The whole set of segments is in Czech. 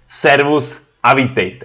Servus a vítejte.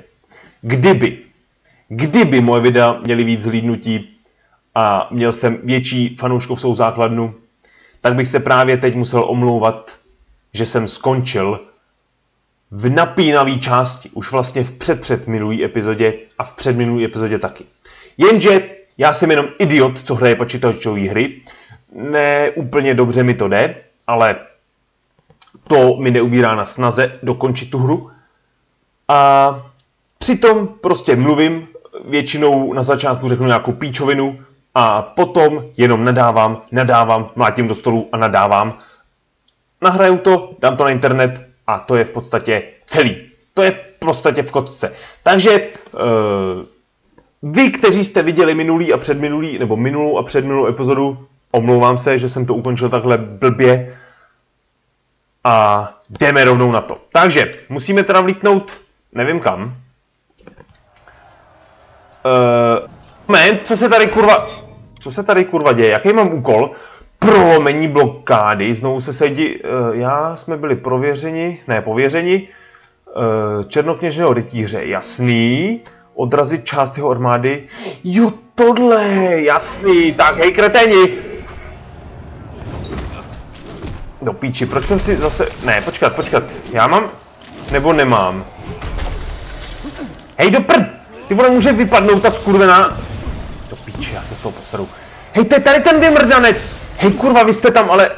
Kdyby moje videa měly víc zhlídnutí a měl jsem větší fanouškovskou základnu, tak bych se právě teď musel omlouvat, že jsem skončil v napínavé části, už vlastně v předminulý epizodě a v předminulý epizodě taky. Jenže já jsem jenom idiot, co hraje počítačové hry. Ne úplně dobře mi to jde, ale to mi neubírá na snaze dokončit tu hru. A přitom prostě mluvím, většinou na začátku řeknu nějakou píčovinu a potom jenom nadávám, mlátím do stolu a nadávám. Nahraju to, dám to na internet a to je v podstatě celý. To je v podstatě v kostce. Takže vy, kteří jste viděli minulý a předminulý, nebo minulou a předminulou epizodu, omlouvám se, že jsem to ukončil takhle blbě a jdeme rovnou na to. Takže musíme teda vlítnout, nevím kam. Moment, co se tady kurva děje? Jaký mám úkol? Prolomení blokády, znovu se sedí, jsme byli pověřeni, černokněžného rytíře, jasný, odrazit část jeho armády, jo tohle, jasný, tak hej kreténi. Do píči, proč jsem si zase, ne, počkat, já mám, nebo nemám. Hej do prd, ty vole, může vypadnout ta skurvená, do píči, já se s tou poseru. Hej, to je tady ten vymrdanec, hej kurva, vy jste tam, ale...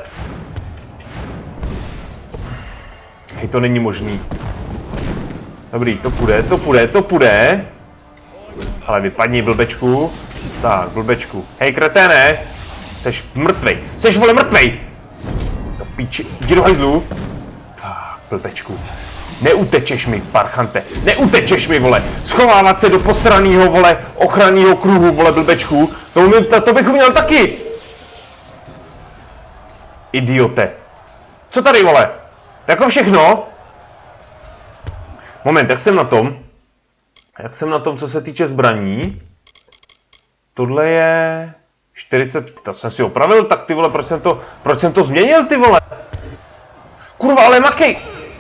Hej, to není možný. Dobrý, to půjde. Ale vypadni, blbečku. Tak, blbečku. Hej, kreténe. Seš mrtvej. Seš, vole, mrtvej. Za píči. Jdi do hajzlu. Tak, blbečku. Neutečeš mi, parchante. Neutečeš mi, vole. Schovávat se do posranýho, vole, ochranného kruhu, vole, blbečku. To bych uměl taky. Idiote. Co tady, vole? Jako všechno? Moment, jak jsem na tom? Co se týče zbraní? Tohle je 40, to jsem si opravil, tak ty vole, proč jsem to změnil, ty vole? Kurva, ale makej!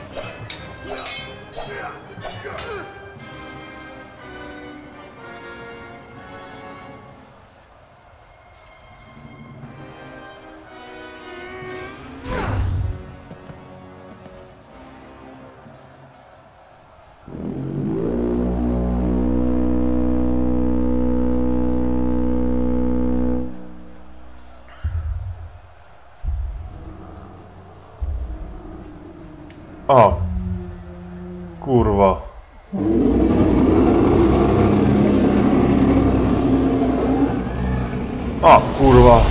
Kurva. Kurva.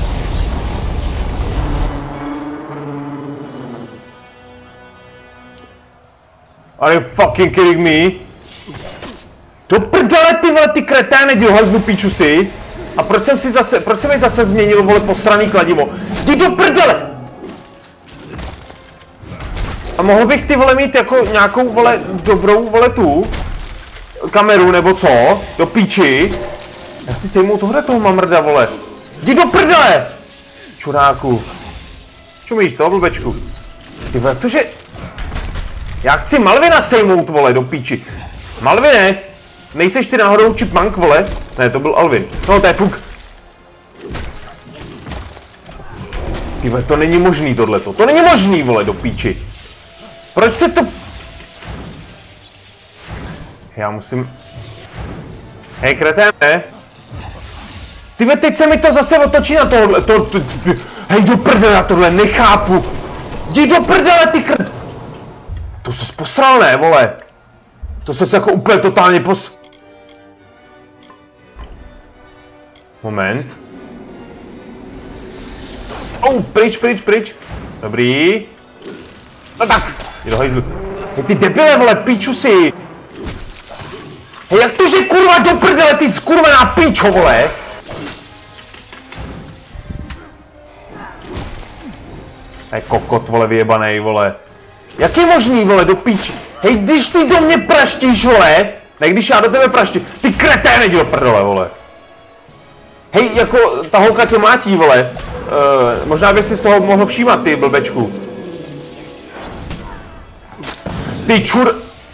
Are you fucking kidding me? Do prdele, ty vole, ty kreténe, jdi do hajzlu, píču si. A proč jsem mi zase změnil, vole, postranný kladivo? Jdi do prdele! A mohl bych, ty vole, mít jako nějakou, vole, dobrou, vole, tu kameru, nebo co? Do píči. Já chci sejmout toho mamrda, vole. Jdi do prdele! Čuráku. Čumíš, co, blbečku? Ty vole, jakože... Já chci Malvina sejmout, vole, do píči. Malvine! Nejseš ty náhodou Chipmunk, vole? Ne, to byl Alvin. No, to je fuk. Ty vole, to není možný, tohleto. To není možný, vole, do píči. Proč se to... Já musím... Hej, kreténe. Tyve, teď se mi to zase otočí na tohle. Hej, do prdele, já tohle nechápu. Jdi do prdele, ty krt... To ses posral, ne, vole? To ses jako úplně totálně Moment. Pryč. Dobrý. No tak. Jdi do hajzlu. Hej, ty debile, vole, píču si. Hej, jak to, že kurva do prdele, ty skurvená píčo, vole? Hej, kokot, vole, vyjebanej, vole. Jak je možný, vole, do píči? Hej, když ty do mě praštíš, vole. Ne, když já do tebe praštím. Ty kreténe, jdi do prdele, vole. Hej, jako, ta holka tě mátí, vole. Možná by si z toho mohl všímat, ty blbečku. Ty čur...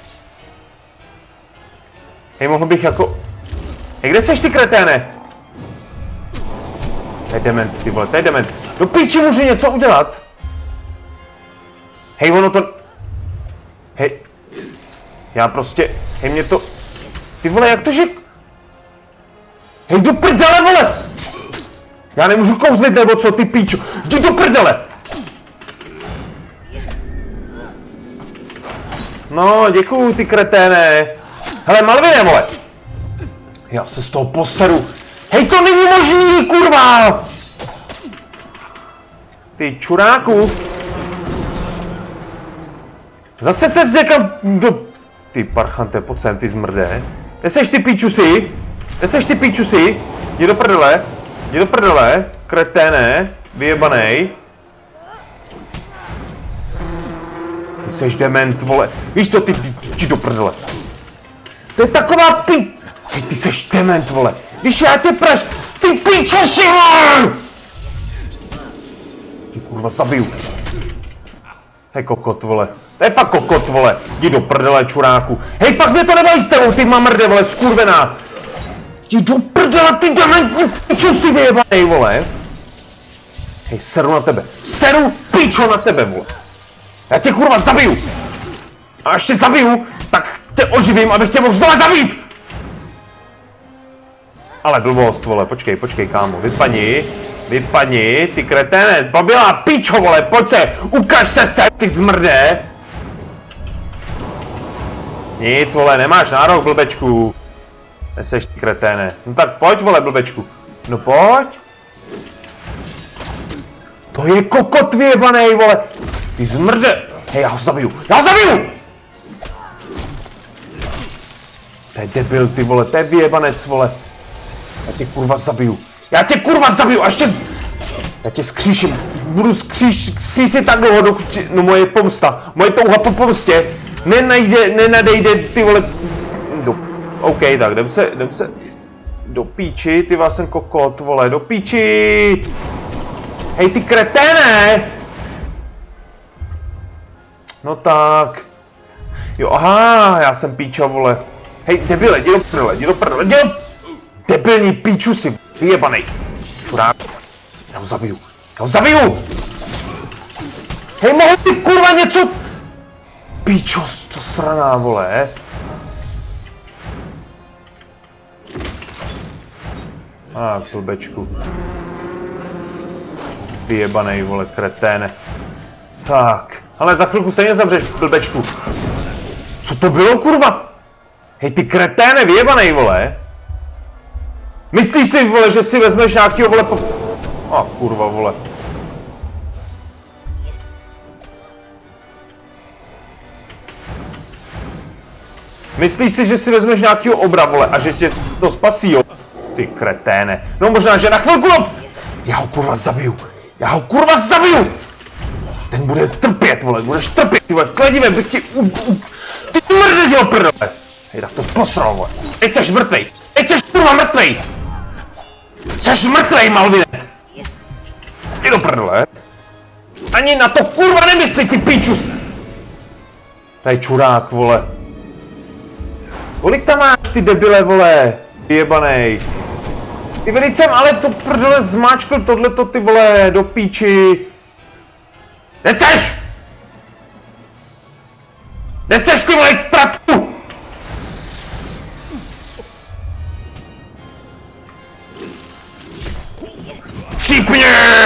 Hej, mohl bych jako... Hej, kde seš ty kreténe? To je dement, ty vole, to je dement. Do píči, může něco udělat? Hej, ono to... Hej. Já prostě... Hej, mě to... Ty vole, jak to, že... Hej, do prdele, vole! Já nemůžu kouzlit, nebo co, ty píču? Jdi do prdele! No, děkuju, ty kreténe. Hele, Malvine, vole! Já se z toho poseru. Hej, to není možný, kurva! Ty čuráku. Zase se někam do... Ty parchante, pojď sem, ty zmrdé. Kde seš ty píčusi? Kde seš ty píčusi? Jdi do prdele. Jdi do prdele. Kreténe. Vyjebanej. Ty seš dement, vole. Víš co, ty jdi do prdele. To je taková pí... Hej, ty seš dement, vole. Když já tě praš... Ty píčusi, vole! Ty kurva zabiju. Hej, kokot, vole. To je fakt kokot, vole. Jdi do prdele, čuráku. Hej, fakt mě to nebaví s tebou, ty mamrde, vole, skurvená. Jdi do prdele, ty dementní pičo si vyjebanej, vole. Hej, seru na tebe. Seru pičo na tebe, vole. Já tě kurva zabiju. A až tě zabiju, tak tě oživím, abych tě mohl znovu zabít. Ale blbost, vole, počkej, kámo. Vypadni, ty kreténe, zbabělá píčo, vole, pojď se, ukaž se, ty zmrde. Nic, vole, nemáš nárok, blbečku. Neseš, ty kreténe. No tak pojď, vole, blbečku. No pojď. To je kokot vyjebanej, vole. Ty zmrde. Hej, já ho zabiju. To je debil, ty vole, to je vyjebanec, vole. Já tě kurva zabiju, až tě... Já tě skříším, budu skřísit tak dlouho, dokud... No moje pomsta, moje touha po pomstě nenadejde, ty vole... OK, tak jdem se... Do píči, ty vás jsem kokot, vole, do píči! Hej, ty kreténe! No tak... Jo, aha, já jsem píčo, vole. Hej, debile, jdi do prdele, Debilní píču si, vyjebanej. Čurák. Já ho zabiju. Hej, mohl ty kurva něco... Píčo, to sraná, vole. Blbečku. Vyjebanej, vole, kreténe. Tak. Ale za chvilku stejně zavřeš, blbečku. Co to bylo, kurva? Hej, ty kreténe, vyjebanej, vole. Myslíš si, vole, že si vezmeš nějakýho, vole, kurva, vole. Myslíš si, že si vezmeš nějakýho obra, vole, a že tě to spasí, jo? Ty kreténe. No možná, že na chvilku, Já ho kurva zabiju! Ten bude trpět, vole, budeš trpět, ty vole, kledive, bych ti Ty mrdeš, jo, prdele! Hej, tak to posral, vole. Teď seš mrtvej! Kurva mrtvej! Jseš mrtvej, Malvine! Ty do prdele! Ani na to kurva nemyslí, ty píčus! Tady čurák, vole. Kolik tam máš, ty debile, vole? Jebanej. Ty velicem, ale to prdele zmáčkl tohleto, ty vole, do píči. Kde seš, ty vole, zpratku? Šípně!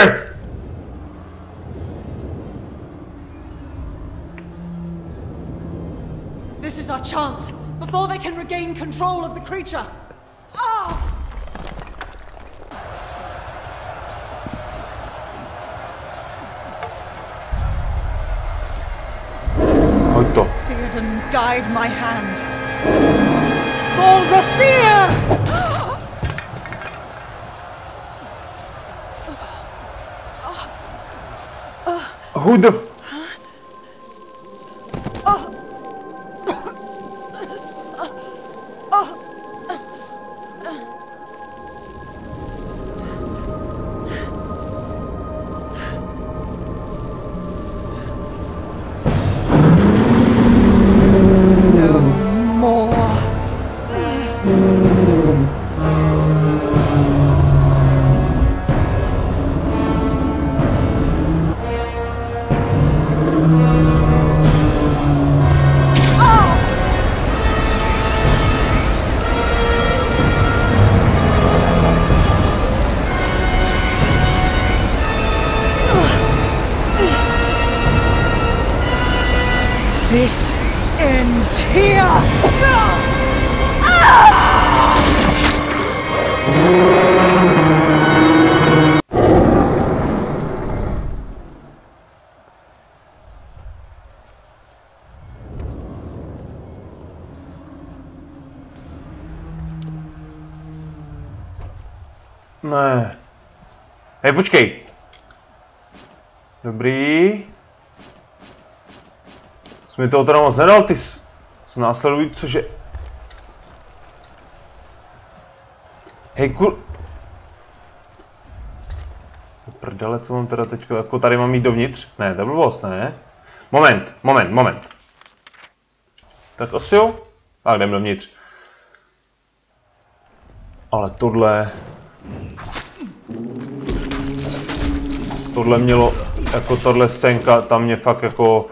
This is our chance before they can regain control of the creature. Ah! Pojď to. Theoden, guide my hand. For Rathir! Who the No more. ends here! Ne. Hej, počkej. Dobrý. Jsi mi toho teda moc nedal, ty s následují, cože... Hej, Prdele, co mám teda teďko, jako tady mám jít dovnitř? Ne, to je blbost, ne? Moment. Tak asi jo? Tak jdem dovnitř. Ale tohle mělo, jako tohle scénka, tam mě fakt jako...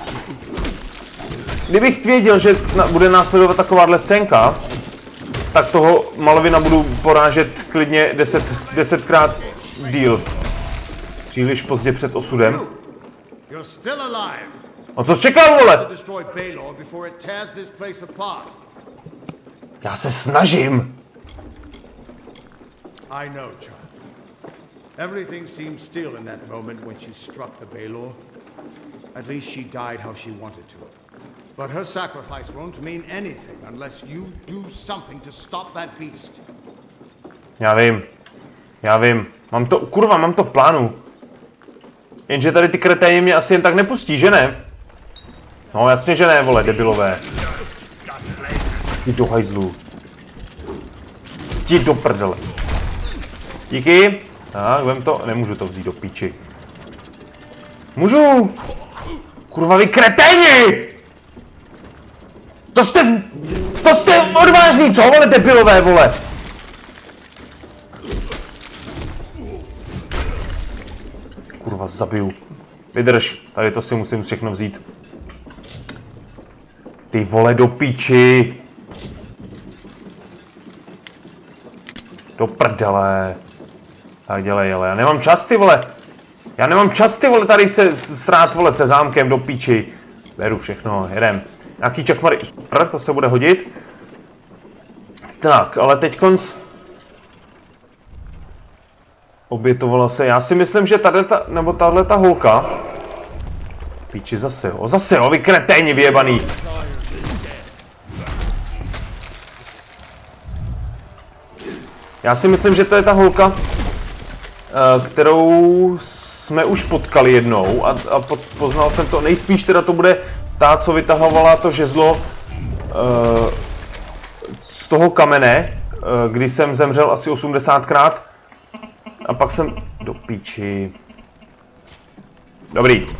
Kdybych věděl, že bude následovat takováhle scénka, tak toho Malovina budu porážet klidně 10krát díl. Příliš pozdě před osudem. A co čekal, vole? Já se snažím. I know, child. Everything seemed still in that moment when she struck the Baelor. At least she died how she wanted to. But her sacrifice won't mean anything unless you do something to stop that beast. Já vím. Mám to v plánu. Jenže tady ty kreténi mě asi jen tak nepustí, že ne? No jasně, že ne, vole, debilové. Jdi do hajzlu. Jdi do prdele. Díky. Tak, vem to. Nemůžu to vzít do píči. Můžu! Kurva, vy kreténi! To jste odvážný, co, vole, debilové, vole? Kurva, zabiju. Vydrž, tady to si musím všechno vzít. Ty vole, do píči. Do prdele. Tak dělej, ale já nemám čas, ty vole. Tady se srát, vole, se zámkem do píči. Beru všechno, jedem. Nějaký čakmary, super, to se bude hodit. Tak, ale teďkonc... Obětovala se, já si myslím, že tahleta holka... Píči, zase jo, vy kreténi vyjebaný. Já si myslím, že to je ta holka, kterou jsme už potkali jednou a poznal jsem to, nejspíš teda to bude ta, co vytahovala to žezlo z toho kamene, kdy jsem zemřel asi 80krát a pak jsem... Do píči. Dobrý.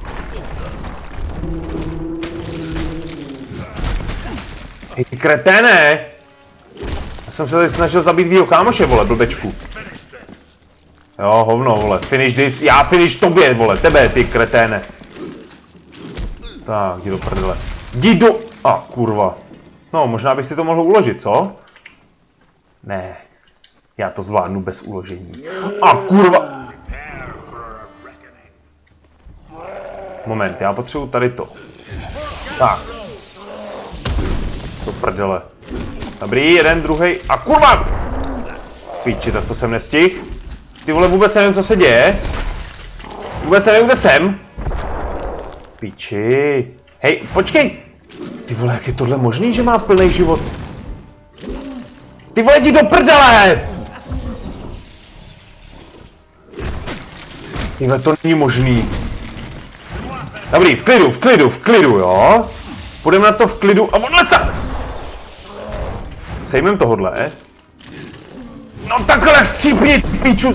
Hej, ty kreténe! Já jsem se tady snažil zabít tvýho kámoše, vole, blbečku. Jo, hovno, vole, finish this, já finish tobě, vole, tebe, ty kreténe. Tak, jdi do prdele. Jdi do... kurva. No, možná bych si to mohl uložit, co? Ne. Já to zvládnu bez uložení. Kurva. Moment, já potřebuji tady to. Tak. Do prdele. Dobrý, jeden, druhý. Kurva! Píči, tak to jsem nestihl. Ty vole, vůbec nevím, co se děje. Vůbec nevím, kde jsem. Píči. Hej, počkej. Ty vole, jak je tohle možný, že má plný život? Ty vole, jdi do prdele! Ty vole, to není možný. Dobrý, v klidu, jo. Půjdeme na to v klidu a odle se! Sejmem tohodle. No takhle chcípni, píču!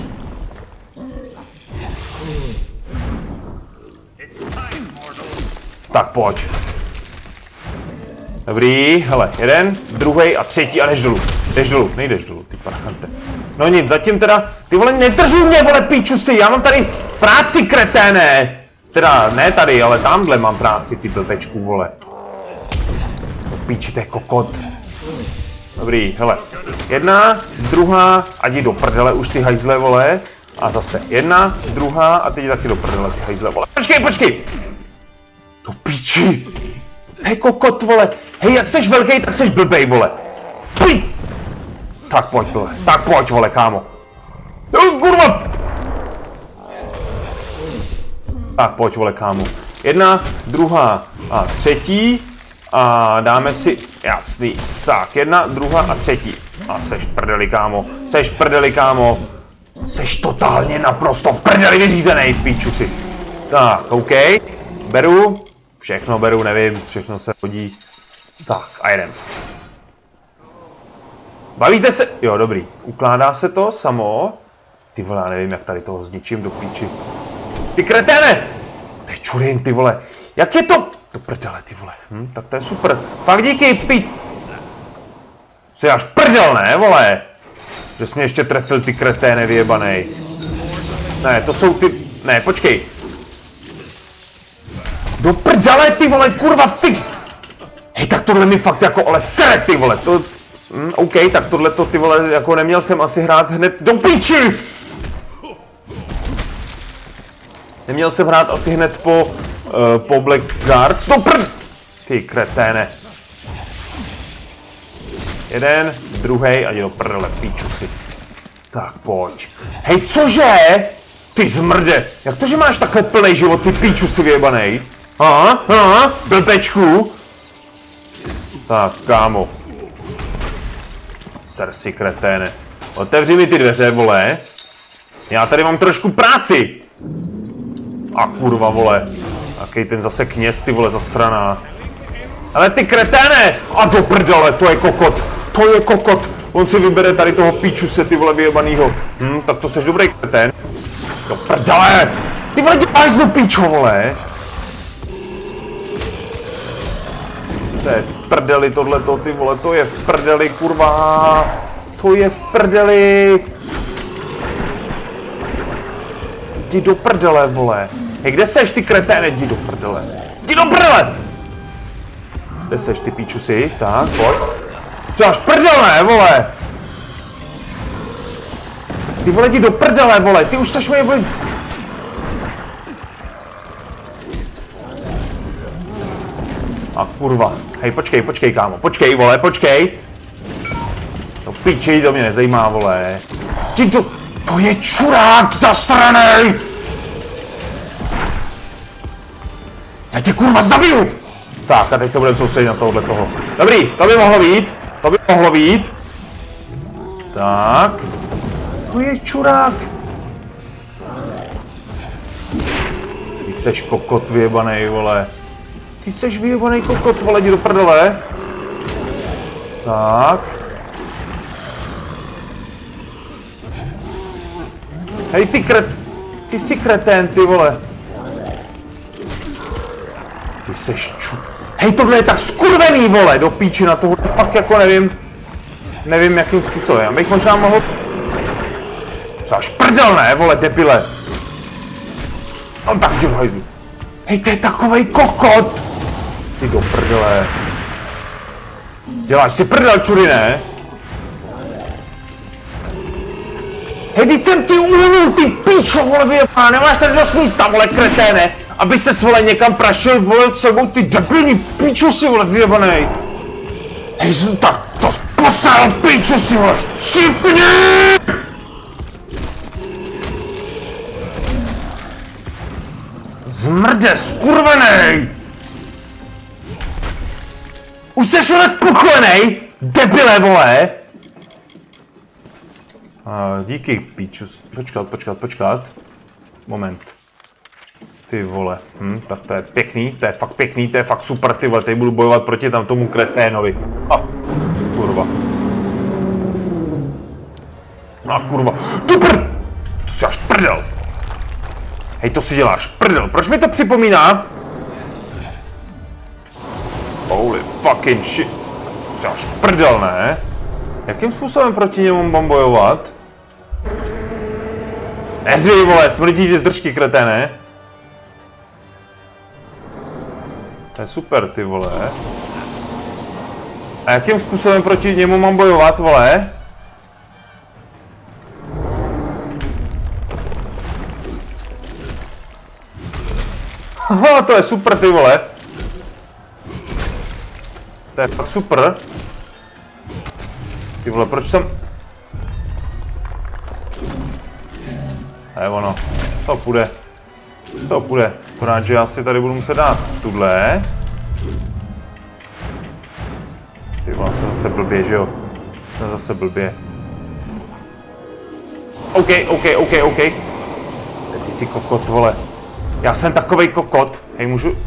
Tak pojď. Dobrý, hele, jeden, druhý a třetí a jdeš dolů. Nejdeš dolů, ty parchante. No nic, zatím teda, ty vole, nezdržuj mě, vole, píču si, já mám tady práci, kreténe. Teda, ne tady, ale tamhle mám práci, ty blbečku, vole. Píči, to je kokot. Dobrý, hele, jedna, druhá a jdi do prdele už ty hajzle, vole. A zase jedna, druhá a teď taky do prdele ty hajzle, vole. Počkej! To píči! Hej, kokot, vole. Hej, jak seš velký, tak seš blbej, vole. Pojď. Tak pojď, vole. Tak pojď, vole, kámo. Kurva. Tak pojď, vole, kámo. 1, 2 a 3. A dáme si, jasný. Tak, 1, 2 a 3. A seš prdeli, kámo. Seš prdeli, kámo. Seš totálně naprosto v prdeli vyřízenej, píču si. Tak, OK. Beru. Všechno beru, nevím, všechno se hodí. Tak, a jedem. Bavíte se? Jo, dobrý. Ukládá se to samo. Ty vole, já nevím, jak tady toho zničím do píči. Ty kreténe! To je čurin, ty vole. Jak je to? To prdele, ty vole. Tak to je super. Fakt díky, pi... Jsi až prdel, ne, vole? Že jsi mě ještě trefil, ty kreténe vyjebanej. Ne, to jsou ty... Ne, počkej. Do prdele, ty vole, kurva, fix! Hej, tak tohle mi fakt jako, ale sere, ty vole, to... OK, tak tohle to, ty vole, jako neměl jsem asi hrát hned do píči! Neměl jsem hrát asi hned po Blackguards, do prd... Ty kreténe. 1, 2, a jdi do prdele, píču si. Tak, pojď. Hej, cože? Ty zmrde, jak to, že máš takhle plnej život, ty píču si vyjebanej? Blbečku. Tak, kámo. Ser si kreténe. Otevři mi ty dveře, vole. Já tady mám trošku práci. A kurva, vole. Jaký ten zase kněz, ty vole, zasraná. Ale ty kreténe! A do prdele, to je kokot. To je kokot. On si vybere tady toho píču se, ty vole, vyjebanýho. Tak to seš dobrý kretén. Do prdele! Ty vole, děláš do píčo, vole. To je v prdeli tohleto, ty vole, to je v prdeli, kurva. To je v prdeli. Jdi do prdele, vole. Hej, kde seš, ty kreténe? Jdi do prdele. Jdi do prdele! Kde seš, ty píču si? Tak, pojď. Jsi až prdel, ne, vole? Ty vole, jdi do prdele, vole. Ty už seš mě... A kurva. Hej, počkej, kámo. Počkej, vole, počkej. To píči, to mě nezajímá, vole. Ty to... To je čurák zasranej! Já tě kurva zabiju! Tak, a teď se budeme soustředit na tohle toho. Dobrý, to by mohlo být. To by mohlo být. Tak. To je čurák. Ty seš kokot vyjebanej, vole. Ty seš vyjebanej kokot, vole, jdi do prdele. Tak. Hej, ty jsi kretén, ty vole. Ty seš Hej, tohle je tak skurvený, vole, do píči na tohle, fakt jako nevím jakým způsobem, abych možná mohl... Co až prdel, ne, vole, debile. No tak, jdu hajzlu. Hej, to je takovej kokot. Ty do prdele. Děláš si prdel, čury, ne? Hej, teď jsem ti uhnul, ty píčo, vole, vyjebaná, nemáš tady dost místa, vole, kreténe, aby ses, vole, někam prašil, vole, sebou, ty debilní píčo si, vole, vyjebanej. Hej, tak to posral, píčo si, vole, šipni! Zmrde, skurvenej! Už seš, vole, spokojenej, debile, vole! Díky, píčus. Počkat. Moment. Ty vole. Tak to je pěkný, to je fakt pěkný, to je fakt super, ty vole. Teď budu bojovat proti tam tomu kreténovi. Kurva. Kurva. Tu prd! To si až prdel. Hej, to si děláš prdel. Proč mi to připomíná? Holy fucking shit. To si až prdel, ne? Jakým způsobem proti němu mám bojovat? Nezví, vole, smrdí ti z držky, kreténe. To je super, ty vole. A jakým způsobem proti němu mám bojovat, vole? Haha, to je super, ty vole. To je fakt super. Ty vole, proč jsem... To je ono. To půjde. To půjde. Akorát, že já si tady budu muset dát tuhle. Ty vole, jsem zase blbě, že jo? Jsem zase blbě. OK. Ty jsi kokot, vole. Já jsem takovej kokot. Hej, můžu...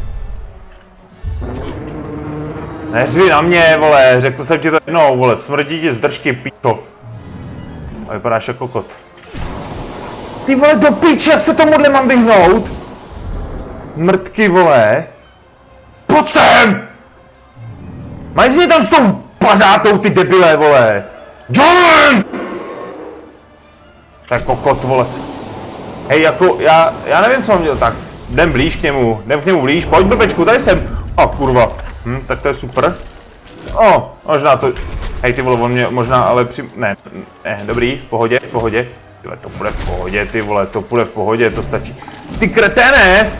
Neřvi na mě, vole. Řekl jsem ti to jednou, vole. Smrdí ti z držky, píčo. A vypadáš jako kokot. Ty vole, do píči, jak se tomuhle mám vyhnout? Mrtky, vole. Pojď sem! Mají mě tam s tou pařátou, ty debile, vole. Johnny! To je kokot, vole. Hej, jako, já nevím, co mám dělat, tak jdem blíž k němu blíž, pojď blbečku, tady jsem. A kurva, tak to je super. Možná to, hej ty vole, on mě možná, ale ne, dobrý, v pohodě. Tyhle, to bude v pohodě, ty vole, to bude v pohodě, to stačí. Ty kreténe!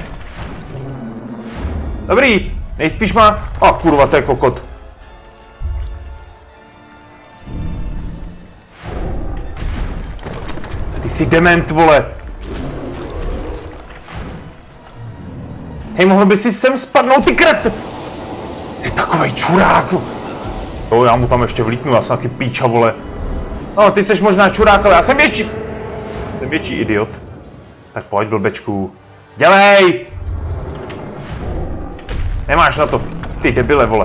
Dobrý, nejspíš má, kurva, to je kokot. Ty jsi dement, vole. Hej, mohl by si sem spadnout, ty kret! Je takovej čurák. Jo, já mu tam ještě vlítnu, já jsem taky píča, vole. No, ty jsi možná čurák, ale já jsem větší. Jsem větší idiot. Tak pojď, blbečku. Dělej! Nemáš na to, ty debile, vole.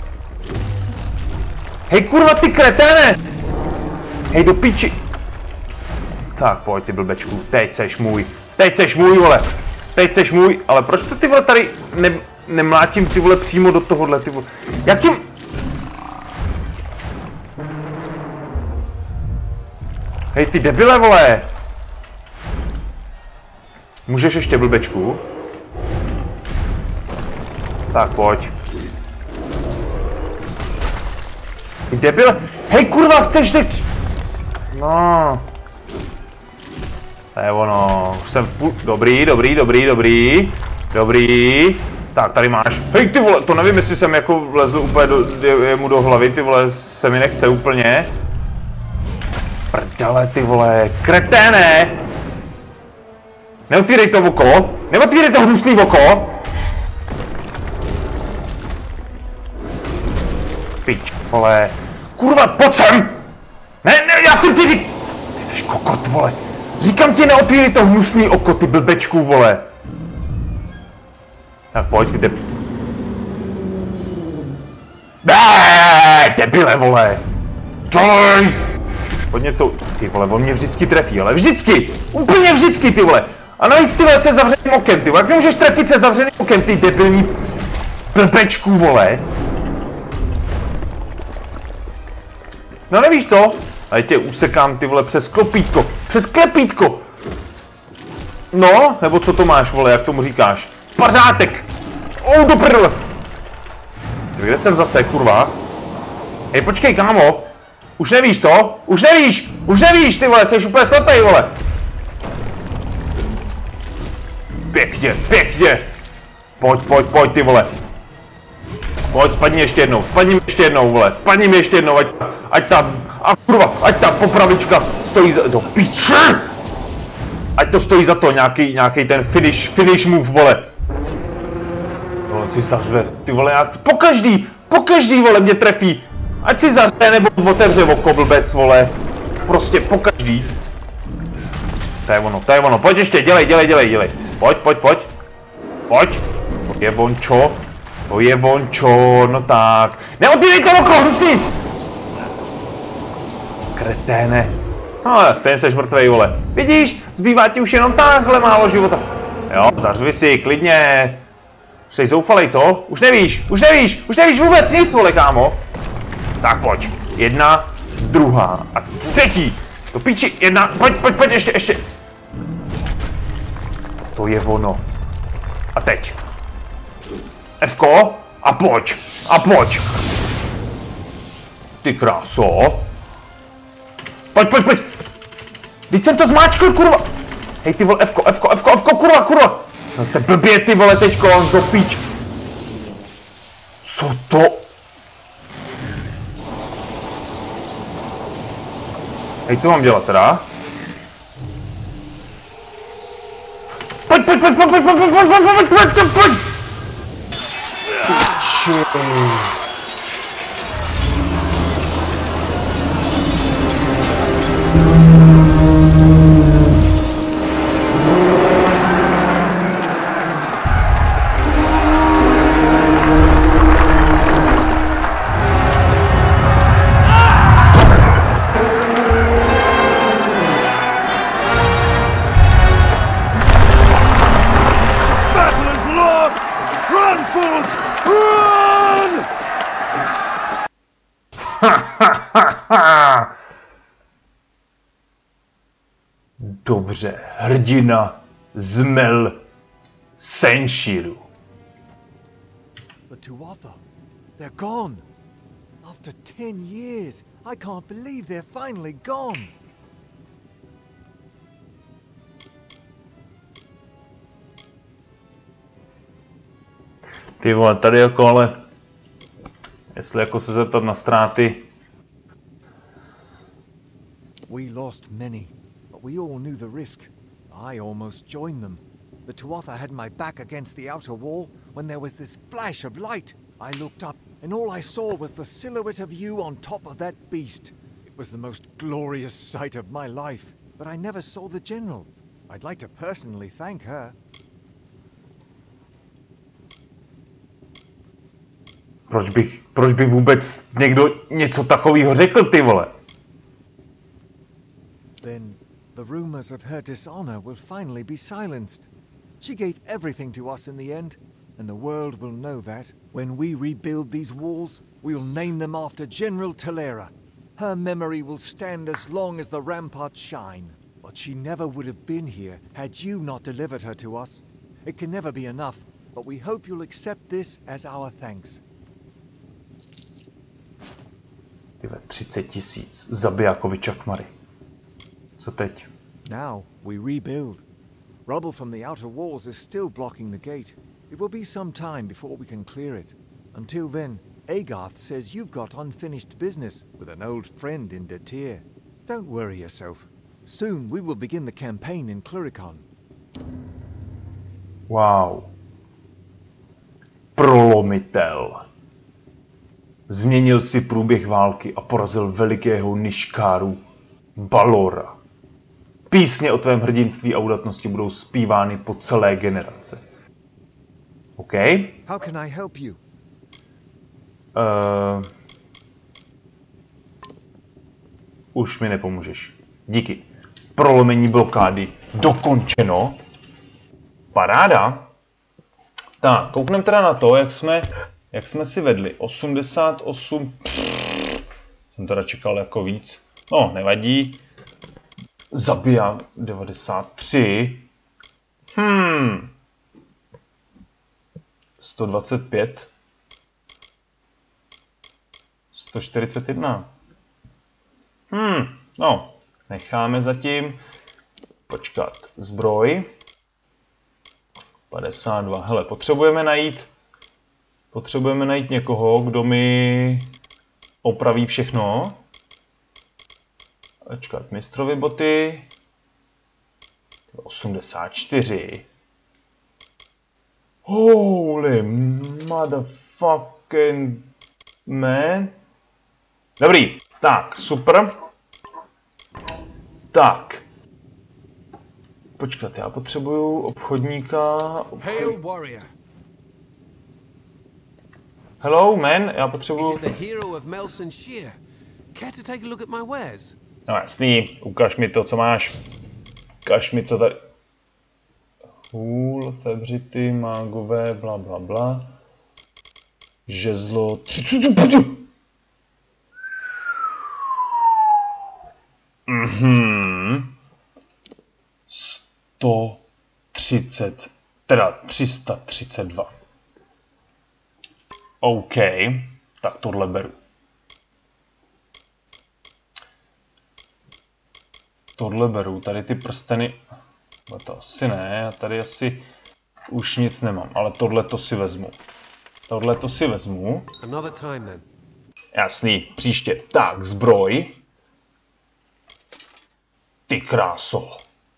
Hej, kurva, ty kreténe! Hej, do píči. Tak, pojď, ty blbečku, teď seš můj, vole. Teď seš můj, ale proč to ty vole tady nemlátím ty vole přímo do tohohle, ty vole. Jakým... Hej, ty debile, vole. Můžeš ještě, blbečku? Tak, pojď. Ty debile. Hej, kurva, chceš teď... No. To je ono, už jsem v půl... Dobrý. Tak, tady máš. Hej, ty vole, to nevím, jestli jsem jako vlezl úplně jemu do hlavy, ty vole, se mi nechce úplně. Prdele, ty vole, kreténe! Neotvírej to oko, neotvírej to hnusný oko! Pič, vole. Kurva, pojď sem! Ne, já jsem ti řík... Ty jsi kokot, vole. Říkám ti, neotvírej to hnusný oko, ty blbečku, vole. Tak pojď, ty debile, vole. Dělej! Pojď něco, ty vole, on mě vždycky trefí, ale vždycky! Úplně vždycky, ty vole! A navíc, ty vole, se zavřeným okem, ty vole. Jak nemůžeš trefit se zavřeným okem, ty debilní blbečku, vole? No nevíš co? A tě usekám, ty vole, přes klopítko. Přes klepítko! No, nebo co to máš, vole, jak tomu říkáš? Pařátek! Do prdele! Ty, kde jsem zase, kurva? Hej, počkej, kámo! Už nevíš to? Už nevíš, ty vole, jsi úplně slepej, vole! Pěkně! Pojď, ty vole! Pojď, spadni mi ještě jednou, vole, ať ta popravička stojí za... Do píče! Ať to stojí za to, nějaký ten finish move, vole. Vole, si zařve, ty vole, já... Pokaždý, vole, mě trefí. Ať si zařve, nebo otevře oko, blbec, vole. Prostě pokaždý. To je ono, pojď ještě, dělej. Pojď. To je vončo, no tak. Neotvírej to oko, hnusný! Kreténe. No, tak stejně seš mrtvej, vole. Vidíš, zbývá ti už jenom takhle málo života. Jo, zařvi si, klidně. Už jsi zoufalej, co? Už nevíš vůbec nic, vole, kámo. Tak pojď. 1, 2 a 3. Do píči, 1, pojď, ještě. To je ono. A teď. Fko, a pojď. Ty kráso. Pojď. Vždyť jsem to zmáčkl, kurva. Hej, ty vole, Fko, kurva. Jsem se blbě, ty vole, teďko, do píč. Co to? Hej, co mám dělat teda? Pojď! Dobře, hrdina zmel Senshiru. The Tuatha, they're gone. After 10 years, I can't believe they're finally gone. Ty vole, tady jako ale, jestli jako se zeptat na ztráty. We lost many, but we all knew the risk. I almost joined them. The Tuatha had my back against the outer wall when there was this flash of light. I looked up, and all I saw was the silhouette of you on top of that beast. It was the most glorious sight of my life, but I never saw the general. I'd like to personally thank her. Proč by vůbec někdo něco takového řekl, ty vole? Then the rumors of her dishonor will finally be silenced. She gave everything to us in the end, and the world will know that. When we rebuild these walls, we'll name them after General Talera. Her memory will stand as long as the ramparts shine. But she never would have been here had you not delivered her to us. It can never be enough, but we hope you'll accept this as our thanks. 30 000 zabijákovi čakmary. Co teď? Now we rebuild. Rubble from the outer walls is still blocking the gate. It will be some time before we can clear it. Until then, Agarth says you've got unfinished business with an old friend in Detir. Don't worry yourself. Soon we will begin the campaign in Cluricon. Wow. Prolomitel. Změnil si průběh války a porazil velikého niškáru Balora. Písně o tvém hrdinství a udatnosti budou zpívány po celé generace. OK? How can I help you? Už mi nepomůžeš. Díky. Prolomení blokády dokončeno. Paráda. Tak, koukneme teda na to, jak jsme si vedli. 88. Jsem teda čekal jako víc. No, nevadí. Zabijá 93. 125. 141. No, necháme zatím. Počkat, zbroj. 52. Hele, potřebujeme najít někoho, kdo mi opraví všechno. Počkat, mistrovy boty. 84. Holy motherfucking man. Dobrý, tak, super. Tak. Počkat, já potřebuju obchodníka. Hail warrior. Hello, man, já potřebuju. It is the hero of Melson Shear. Care to take a look at my wares? No jasný, ukaž mi to, co máš. Ukaž mi, co tady. Hůl, febřity, mágové, bla bla bla. Žezlo, 130, teda 332. OK, tak tohle beru. Tady ty prsteny, to asi ne, já tady asi už nic nemám, ale tohle to si vezmu. Another time then. Jasný, příště. Tak, zbroj. Ty kráso.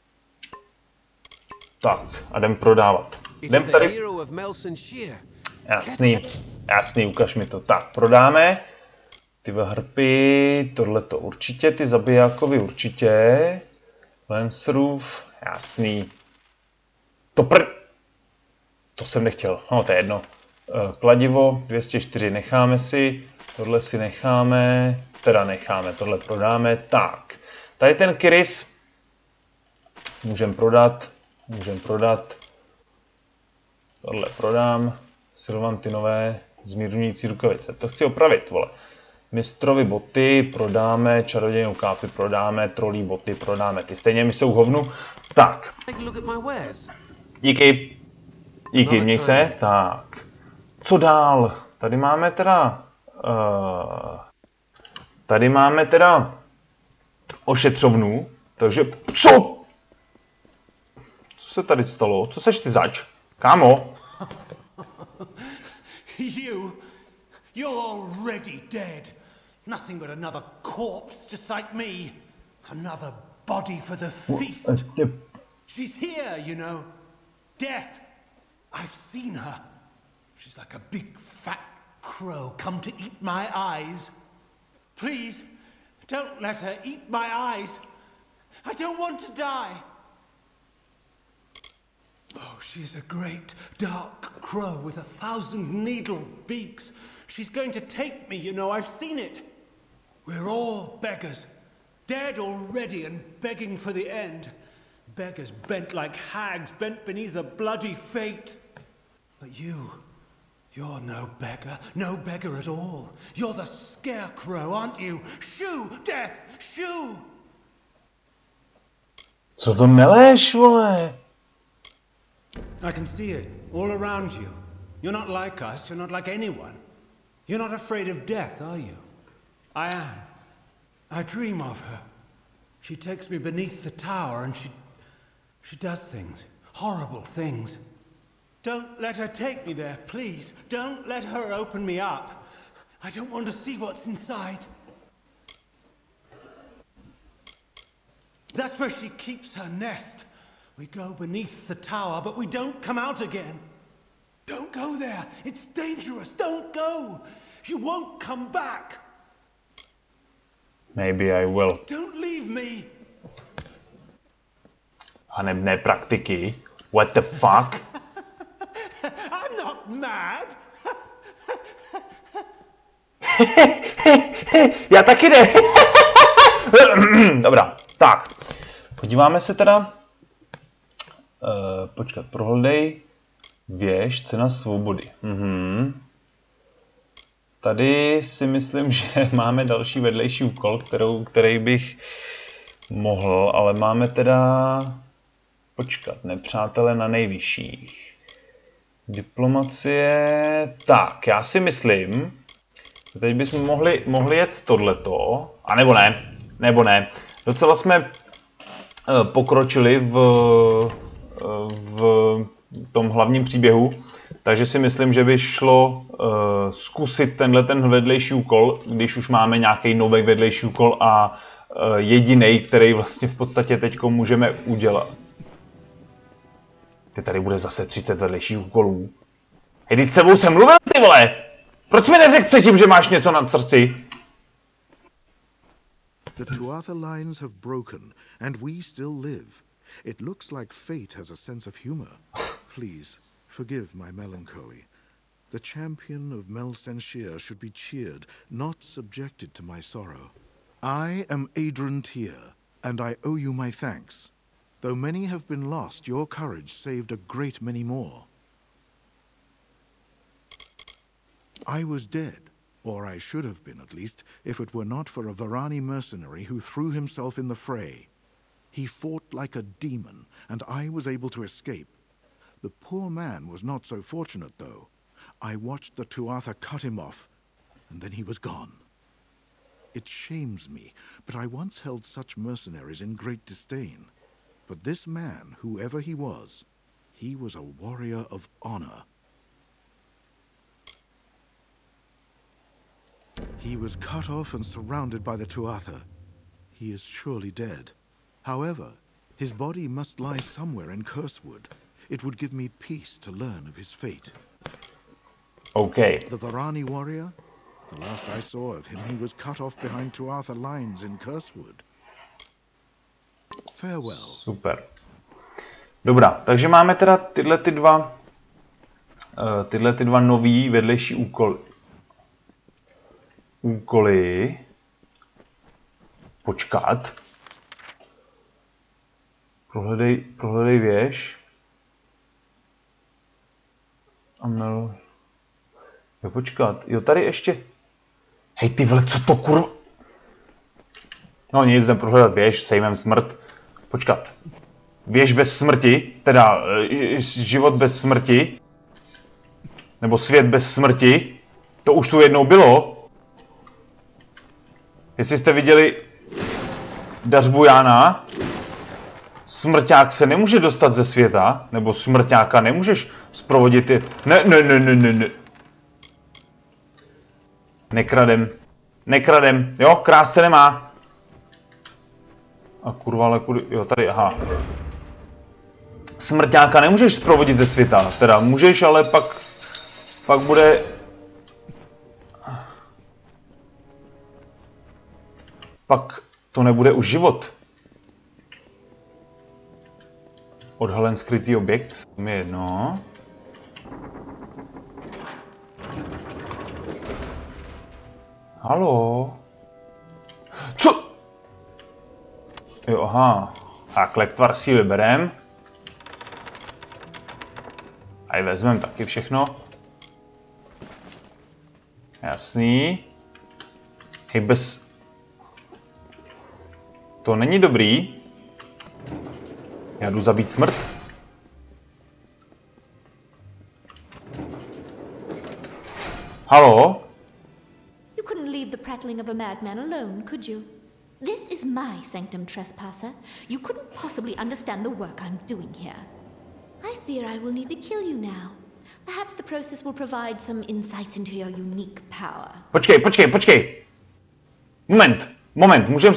Tak, a jdem prodávat. It Jdem is the tady. hero of Melson Shear. Jasný, ukaž mi to. Tak, prodáme. Ty hrpy, tohleto určitě, ty zabijákovi určitě. Lancerův, jasný. To jsem nechtěl, no to je jedno. Kladivo, 204 necháme si, tohle si necháme, tohle prodáme. Tak, tady ten Kiris můžeme prodat. Tohle prodám, Silvantinové, zmírňující rukavice, to chci opravit, vole. Mistrovi boty prodáme, čarodějnou kápi prodáme, trolí boty prodáme, ty stejně mi jsou hovnu. Tak, Take a look at my wares. díky, měj se, tak. Co dál? Tady máme teda ošetřovnu, takže co? Co se tady stalo? Co seš ty zač? Kámo? You're already dead. Nothing but another corpse, just like me. Another body for the feast. She's here, you know. Death. I've seen her. She's like a big fat crow come to eat my eyes. Please, don't let her eat my eyes. I don't want to die. Oh, she's a great dark crow with 1,000 needle beaks. She's going to take me, you know, I've seen it. We're all beggars, dead already and begging for the end. Beggars bent like hags, bent beneath a bloody fate. But you're no beggar at all. You're the scarecrow, aren't you? Shoo, death, shoo! Co to meleš, vole? I can see it all around you. You're not like us, you're not like anyone. You're not afraid of death, are you? I am. I dream of her. She takes me beneath the tower and she does things, horrible things. Don't let her take me there, please. Don't let her open me up. I don't want to see what's inside. That's where she keeps her nest. We go beneath the tower, but we don't come out again. Don't go there. It's dangerous. Don't go. You won't come back. Maybe I will. Don't leave me. Hanebné praktiky. What the fuck? I'm not mad. Já taky ne. Dobrá, tak. Podíváme se teda. Počkat, prohledej. Věž, cena svobody. Tady si myslím, že máme další vedlejší úkol, který bych mohl, ale máme teda... Počkat, nepřátelé na nejvyšších. Diplomacie... Tak, já si myslím, že teď bychom mohli jet tohleto, a nebo ne. Docela jsme pokročili v tom hlavním příběhu, takže si myslím, že by šlo zkusit ten vedlejší úkol, když už máme nějaký nový vedlejší úkol a jedinej, který vlastně v podstatě teďko můžeme udělat. Ty tady bude zase 30 vedlejších úkolů. Hej, teď s tebou jsem mluvil, ty vole! Proč mi neřekl předtím, že máš něco na srdci? The Tuatha lines have broken, and we still live. It looks like fate has a sense of humor. Please, forgive my melancholy. The champion of Melson Shear should be cheered, not subjected to my sorrow. I am Adrian Tyr, and I owe you my thanks. Though many have been lost, your courage saved a great many more. I was dead, or I should have been at least, if it were not for a Varani mercenary who threw himself in the fray. He fought like a demon, and I was able to escape. The poor man was not so fortunate, though. I watched the Tuatha cut him off, and then he was gone. It shames me, but I once held such mercenaries in great disdain. But this man, whoever he was a warrior of honor. He was cut off and surrounded by the Tuatha. He is surely dead. However, his body must lie somewhere in Cursewood. It would give me peace to learn of his fate. OK. The Varani warrior? The last I saw of him, he was cut off behind Tuatha lines in Cursewood. Farewell. Super. Dobrá, takže máme teda tyhle ty dva nový vedlejší úkoly. Počkat. Prohledej věž. Amel. Jo, počkat. Jo, tady ještě. Hej, ty vole, co to kurva? No nic, jdem prohledat věž, sejmem smrt. Počkat. Věž bez smrti, teda život bez smrti. Nebo svět bez smrti. To už tu jednou bylo. Jestli jste viděli Dařbu Jána, smrťák se nemůže dostat ze světa, nebo smrťáka nemůžeš zprovodit. Ne. Nekradem, jo, krás se nemá. A kurva, ale jo, tady, aha. Smrťáka nemůžeš zprovodit ze světa, teda můžeš, ale pak bude... Pak to nebude už život. Odhalen skrytý objekt, to je jedno. Haló? Co? Jo, aha. Tak, lektvar síly berem. A i vezmeme taky všechno. Jasný. Hej, bez... To není dobrý. Já jdu zabít smrt. Haló? You couldn't leave the prattling of a madman alone, could you? This is my sanctum, trespasser. You couldn't possibly understand the work I'm doing here. I fear I will need to kill you now. Perhaps the process will provide some insights into your unique power. Počkej. Moment, můžeme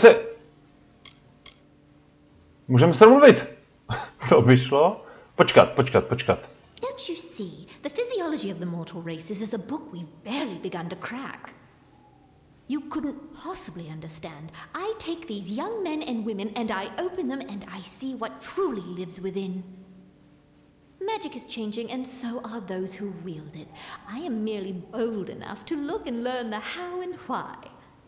se mluvit. To by šlo? Počkat. Don't you see? The physiology of the mortal races is a book we've barely begun to crack. You couldn't possibly understand. I take these young men and women and I open them and I see what truly lives within. Magic is changing and so are those who wield it. I am merely bold enough to look and learn the how and why.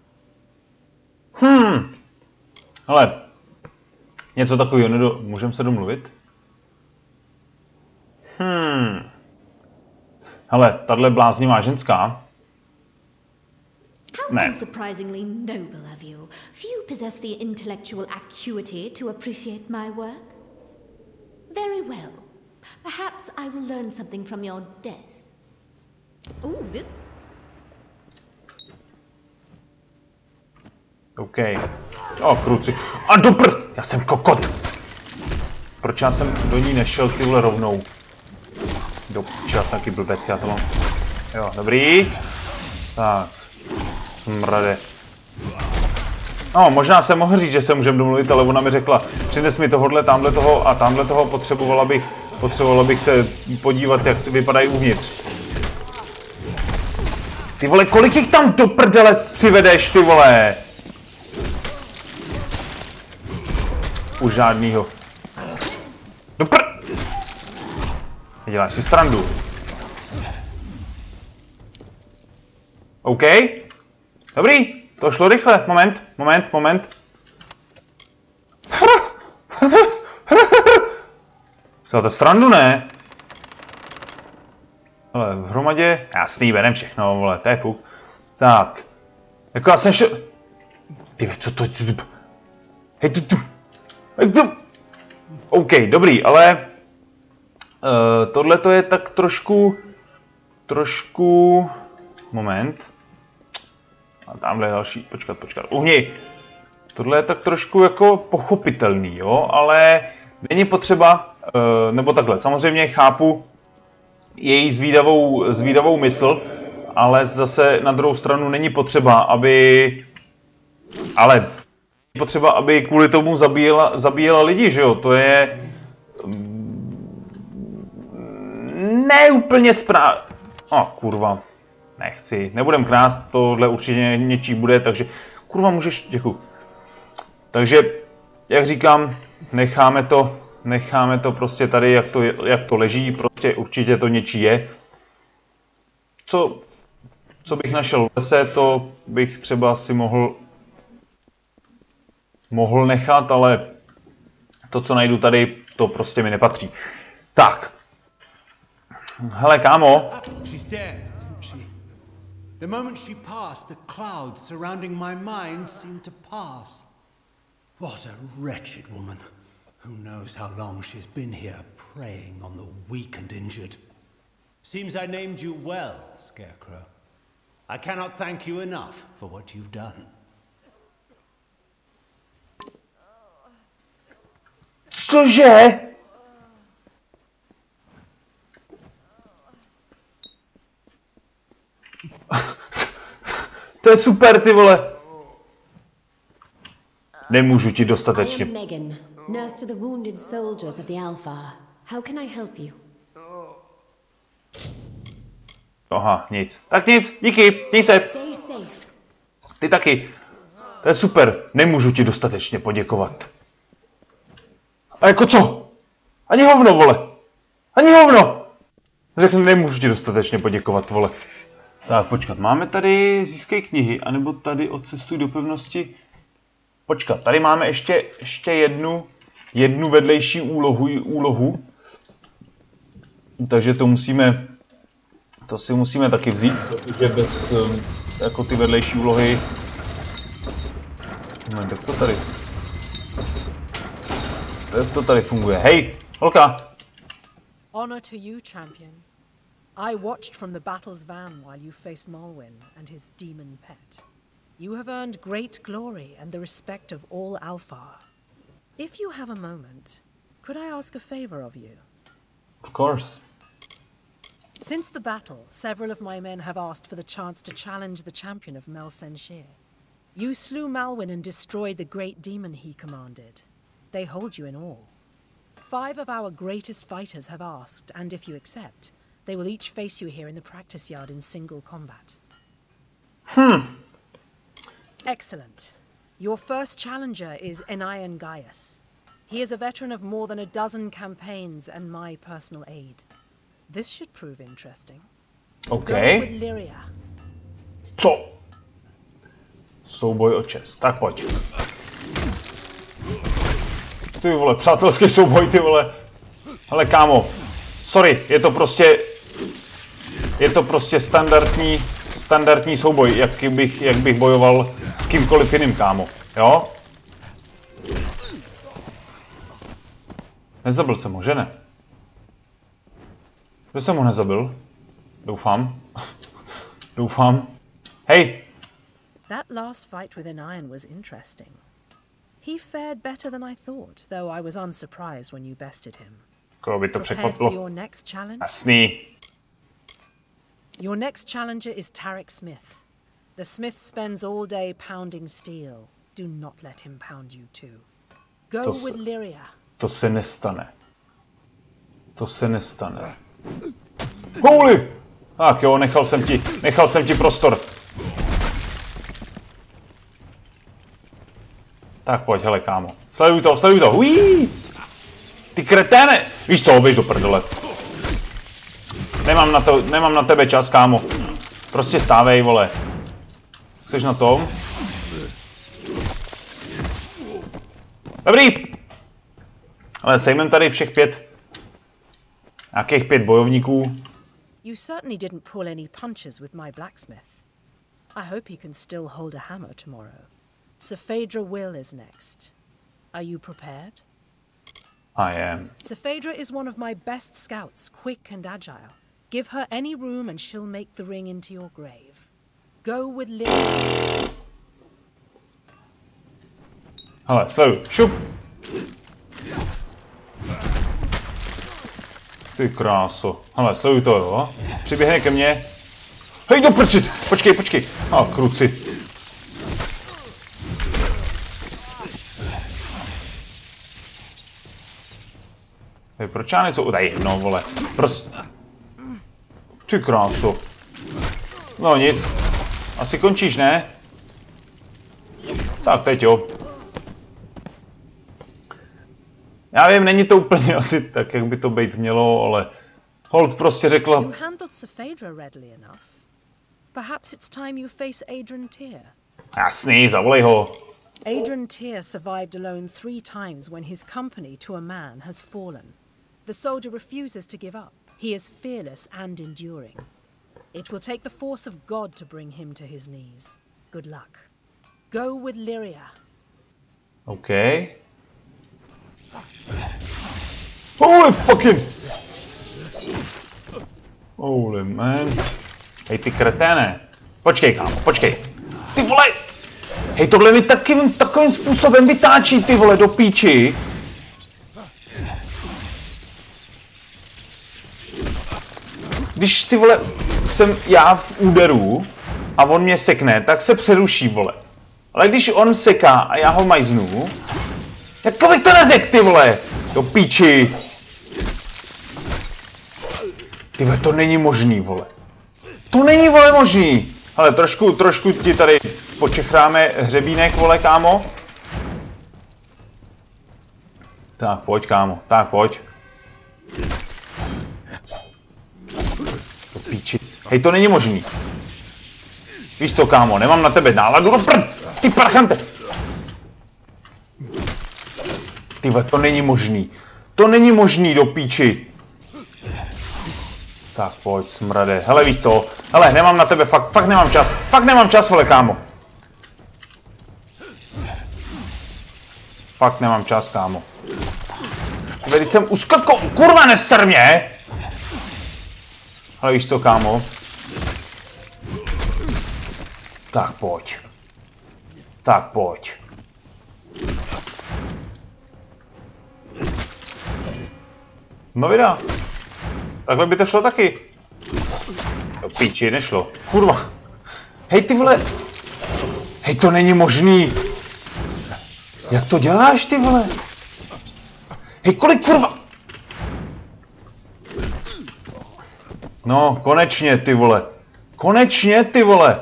Ale něco takového můžeme se domluvit? Hele, tahle bláznivá ženská. How unsurprisingly noble of you. Few possess the intellectual acuity to appreciate my work. Very well. Perhaps I will learn something from your death. Ooh, this... OK. Kruci. A dopr! Já jsem kokot! Proč já jsem do ní nešel ty vole rovnou? Já jsem taky blbec, já to mám. Jo, dobrý. Tak. Smrade. No, možná jsem mohl říct, že se můžeme domluvit, ale ona mi řekla, přines mi tohohle, tamhle toho a tamhle toho, potřebovala bych se podívat, jak vypadají uvnitř. Ty vole, kolik jich tam do prdele přivedeš, ty vole? Už žádnýho. Děláš si srandu. OK. Dobrý, to šlo rychle. Moment. Děláte srandu, ne? Ale v hromadě... Jasný, berem všechno, vole, to je fuk. Tak. Jako já jsem šel... Ty co to... Hej, tu... OK, dobrý, ale... Tohle to je tak trošku... Moment. A tamhle je další, počkat. Uhni! Tohle je tak trošku jako pochopitelný, jo, ale není potřeba, nebo takhle, samozřejmě chápu její zvídavou mysl, ale zase na druhou stranu není potřeba, aby... Ale potřeba, aby kvůli tomu zabíjela lidi, že jo? To je... neúplně kurva. Nechci. Nebudem krást, tohle určitě něčí bude, takže... Kurva, můžeš... Děkuju. Takže, jak říkám, necháme to prostě tady, jak to leží, prostě určitě to něčí je. Co bych našel v lese, to bych třeba si mohl nechat, ale to, co najdu tady, to prostě mi nepatří. Tak. Hele, kámo. She's dead, isn't she? The moment she passed, the clouds surrounding my mind seemed to pass. What a wretched woman. Who knows how long she's been here, preying on the weak and injured. Seems I named you well, Scarecrow. I cannot thank you enough for what you've done. Cože? To je super, ty vole. Nemůžu ti dostatečně. I am Megan, nurse to the wounded soldiers of the Alpha. How can I help you? Aha, nic. Tak nic, díky, měj se. Stay safe. Ty taky. To je super, nemůžu ti dostatečně poděkovat. A jako co? Ani hovno, vole. Ani hovno. Řeknu, nemůžu ti dostatečně poděkovat, vole. Tak, počkat, máme tady získej knihy, anebo tady odcestuj do pevnosti. Počkat, tady máme ještě jednu vedlejší úlohu. Takže to si musíme taky vzít, protože bez jako ty vedlejší úlohy... No, tak to tady funguje. Hej, holka! Honor to you, champion. I watched from the battle's van while you faced Malwyn and his demon pet. You have earned great glory and the respect of all Alfar. If you have a moment, could I ask a favor of you? Of course. Since the battle, several of my men have asked for the chance to challenge the champion of Mel Senshir. You slew Malwyn and destroyed the great demon he commanded. They hold you in awe. 5 of our greatest fighters have asked, and if you accept, they will each face you here in the practice yard in single combat. Excellent. Your first challenger is Enion Gaius. He is a veteran of more than a dozen campaigns and my personal aide. This should prove interesting. Okay. Go with Lyria. Co? Souboj o čest. Tak pojď. Ty vole, přátelský souboj, ty vole. Hele, kámo. Sorry, je to prostě standardní souboj, jak bych bojoval s kýmkoliv jiným, kámo. Jo? Nezabil jsem ho, že ne? Že jsem ho nezabil? Doufám. Doufám. Hej! That last fight with Enion was interesting. He fared better than I thought, though I was unsurprised when you bested him. Koho by to Prepared for překvapilo? your next challenge? Jasný. Your next challenger is Tarek Smith. The Smith spends all day pounding steel. Do not let him pound you too. Go with Lyria. To se nestane. To se nestane. Holy! Tak jo, nechal jsem ti prostor. Tak pojď, hele, kámo. Sleduj to, Uí! Ty kreténe! Víš co, běž do prdele. Nemám na tebe čas, kámo. Prostě stávej, vole. Jseš na tom? Dobrý! Ale sejmem tady všech 5. Nějakých 5 bojovníků. You certainly didn't pull any punches with my blacksmith. I hope he can still hold a hammer tomorrow. Sir Phaedra Will is next. Are you prepared? I am. Sir Phaedra is one of my best scouts, quick and agile. Give her any room and she'll make the ring into your grave. Go with Lyria. Hele, sleduj, šup! Ty kráso. Hele, sleduj to, jo? Přiběhne ke mně. Hej, do prčit! Počkej. A kruci. Proč já něco... Tady jedno, vole. Prostě... Ty kráso. No nic. Asi končíš, ne? Tak teď jo. Já vím, není to úplně asi tak, jak by to být mělo, ale... Holt prostě řekla... You handled Sapphedra readily enough. Perhaps it's time you face Adrian Tyr. Jasný, zavolej ho. Adrian Tyr survived alone 3 times when his company to a man has fallen. The soldier refuses to give up. He is fearless and enduring. It will take the force of God to bring him to his knees. Good luck. Go with Lyria. Okay. Holy fucking... Holy man. Hej ty kreténe. Počkej, kámo, počkej. Ty vole! Hej, tohle mi takovým způsobem vytáčí, ty vole, do píči. Když, ty vole, jsem já v úderu a on mě sekne, tak se přeruší, vole. Ale když on seká a já ho majznu, jak bych to neřekl, ty vole, do píči. Ty vole, to není možný, vole. To není, vole, možný. Ale trošku ti tady počechráme hřebínek, vole, kámo. Tak, pojď, kámo, tak, pojď. Do píči. Hej, to není možný. Víš co, kámo, nemám na tebe náladu, do prd! Ty prachante! Ty vole, to není možný. To není možný, do píči. Tak pojď, smrade. Hele, víš co? Hele, nemám na tebe, fakt nemám čas. Fakt nemám čas, vole, kámo. Fakt nemám čas, kámo. Teď jsem uskotko, kurva, neser mě! Hele, víš co, kámo? Tak pojď. Tak pojď. No vydá. Takhle by to šlo taky. Do píči, nešlo. Kurva. Hej, ty vole. Hej, to není možný. Jak to děláš, ty vole? Hej, kolik kurva. No, konečně, ty vole. Konečně, ty vole.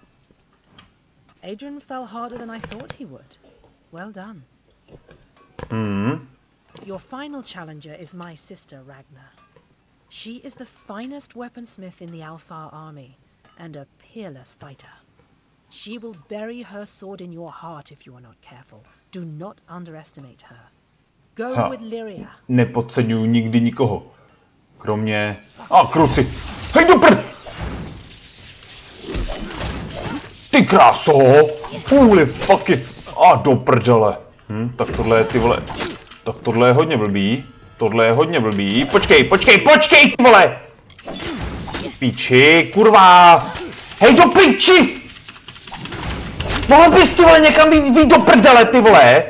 Adrian fell harder than I thought he would. Well done. Your final challenger is my sister, Ragnar. She is the finest weaponsmith in the Alfar army, and a peerless fighter. She will bury her sword in your heart if you are not careful. Do not underestimate her. Go with Lyria. Nepodceňuju nikdy nikoho. Kromě... kruci. Hej, do prd! Ty kráso! Holy fuck it! Do prdele. Tak tohle je, ty vole... Tak tohle je hodně blbý. Tohle je hodně blbý. Počkej, ty vole! Píči, kurva! Hej, do píči! Mohl bys, ty vole, někam jít do prdele, ty vole!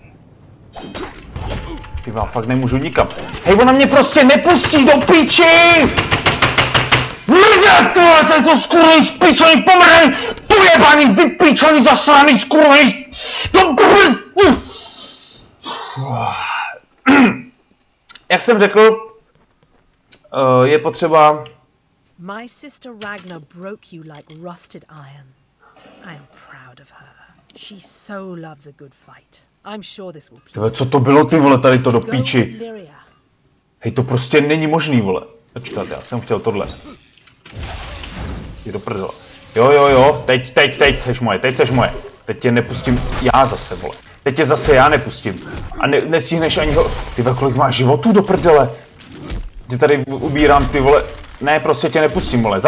Ty vole, fakt nemůžu nikam. Hej, ona mě prostě nepustí do píči! Mrdák, ty vole, tento skurvený spíčoný pomrnej! Pojebaný, ty píčoný zasraný skurvený! Do prdele! Jak jsem řekl, je potřeba... My sister Ragnar broke you like rusted iron. I am proud of her. She so loves a good fight. I'm sure this will please. Co to bylo, ty vole, tady to do píči? Hej, to prostě není možný, vole. Počkat, já jsem chtěl tohle. Jdi do prdele. Jo, teď seš moje, Teď tě nepustím já zase, vole. Teď tě zase já nepustím. A nestihneš ani ho... Ty vole, kolik máš životů do prdele? Ty tady ubírám, ty vole... Ne, prostě tě nepustím, vole.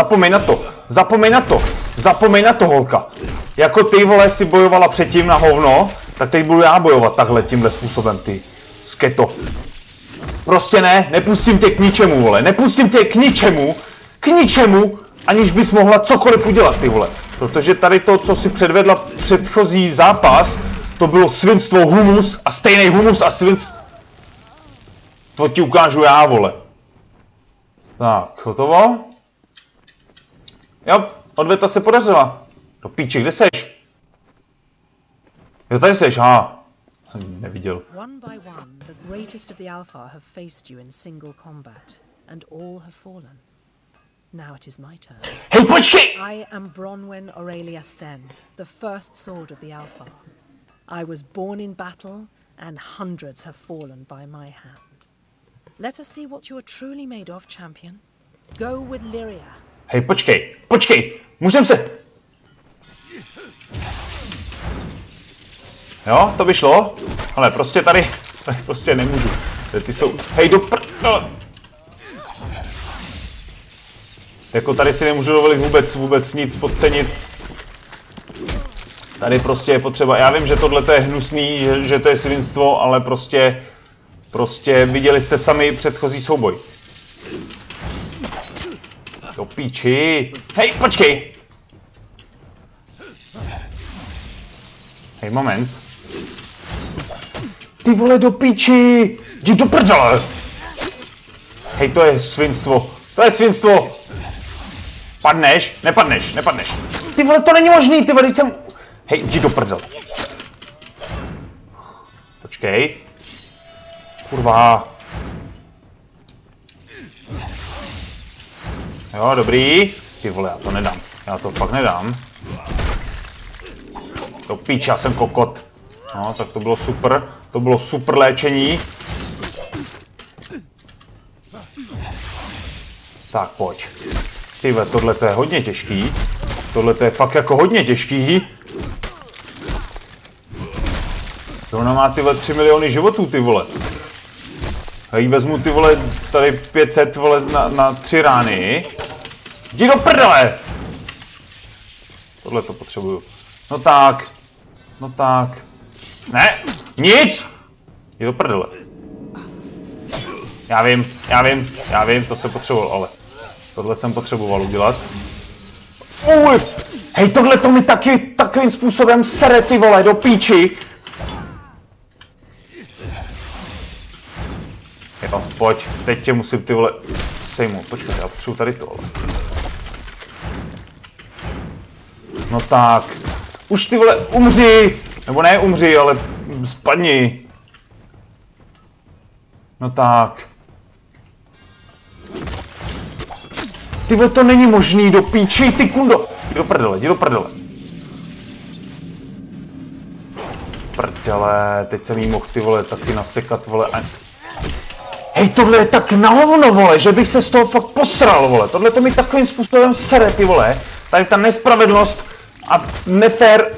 Zapomeň na to, holka. Jako ty, vole, si bojovala předtím na hovno, tak teď budu já bojovat takhle, tímhle způsobem, ty. Sketo. Prostě ne, nepustím tě k ničemu, vole. Nepustím tě k ničemu, aniž bys mohla cokoliv udělat, ty vole. Protože tady to, co si předvedla předchozí zápas, to bylo svinstvo, humus a stejný humus a svinstvo. To ti ukážu já, vole. Tak, hotovo? Jo, odveta se podařila. Do píči, kde seš? Jo, tady seš, Neviděl. One by one, the greatest of the Alpha have faced you in single combat, and all have fallen. Now it is my turn. Hej, počkej! I am Bronwyn Aurelia Sen, the first sword of the Alpha. I was born in battle, and hundreds have fallen by my hand. Let us see what you are truly made of, champion. Go with Lyria. Hej, počkej, můžem se... Jo, to by šlo, ale prostě tady prostě nemůžu. Ty jsou... Hej, Jako tady si nemůžu dovolit vůbec nic podcenit. Tady prostě je potřeba, já vím, že tohle je hnusný, že to je svinstvo, ale prostě viděli jste sami předchozí souboj. Do píči. Hej, počkej. Hej, moment. Ty vole, do píči. Jdi do prdele. Hej, to je svinstvo. To je svinstvo. Padneš? Nepadneš. Ty vole, to není možný, ty vole, jsem... Hej, jdi do prdele. Počkej. Kurva. Jo, dobrý. Ty vole, já to nedám. Já to fakt nedám. To píč, já jsem kokot. No, tak to bylo super. To bylo super léčení. Tak, pojď. Tyve, tohle to je hodně těžký. Tohle to je fakt jako hodně těžký. Ona má tyhle 3 miliony životů, ty vole. Já jí vezmu, ty vole, tady 500, vole, na 3 rány. Jdi do prdele! Tohle to potřebuju. No tak. Ne, nic! Jdi do prdele. Já vím, to se potřeboval, ale tohle jsem potřeboval udělat. Uj! Hej, tohle to mi taky takovým způsobem sere, ty vole, do píči. Jo, pojď, teď tě musím, ty vole, sejmout. Počkej, já potřebuji tady to, ale. No tak. Už, ty vole, umři! Nebo ne umři, ale spadni. No tak. Ty vole, to není možný, do píči, ty kundo. Jdi do prdele. Prdele, teď jsem jí mohl, ty vole, taky nasekat, vole. Hej, tohle je tak na hovno, vole, že bych se z toho fakt posral, vole. Tohle to mi takovým způsobem sere, ty vole. Tady ta nespravedlnost a nefér.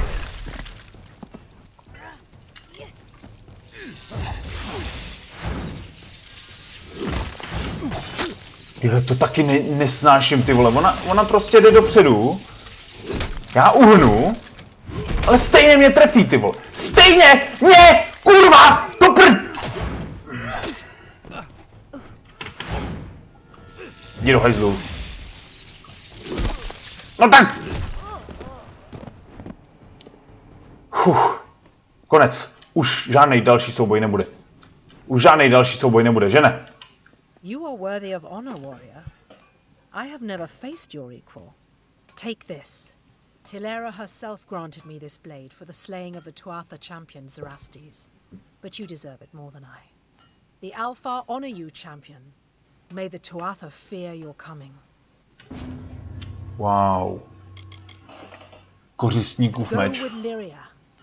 Tyhle, to taky nesnáším, ty vole. Ona prostě jde dopředu. Já uhnu. Ale stejně mě trefí, ty vole. Stejně mě, kurva, to Jdi do hajzlu. No tak! Konec. Už žádnej další souboj nebude. Že ne? You are worthy of honor, warrior. I have never faced your equal. Take this. Tilera herself granted me this blade for the slaying of the Tuatha champion Zerastes. But you deserve it more than I. The Alpha honor you, champion. May the Tuatha fear your coming. Wow. Kořistníkův meč. Go with Lyria.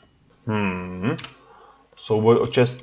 Souboj o čest.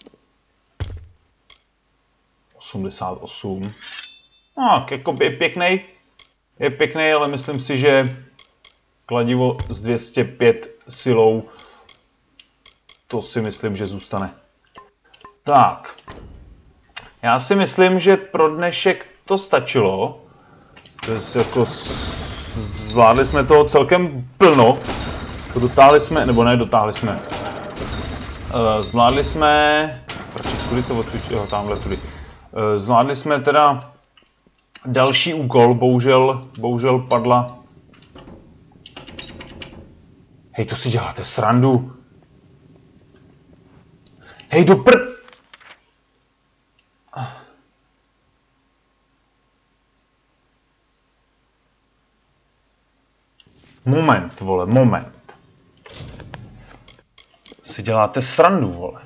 88. No, jako je pěkný, ale myslím si, že kladivo s 205 silou, to si myslím, že zůstane. Tak. Já si myslím, že pro dnešek to stačilo. Jako zvládli jsme toho celkem plno. Dotáhli jsme, nebo ne, dotáhli jsme. Zvládli jsme... Kudy se odsud, jo, tamhle tudy. Zvládli jsme teda další úkol, bohužel padla. Hej, to si děláte srandu. Hej, do Moment, vole, moment. Si děláte srandu, vole.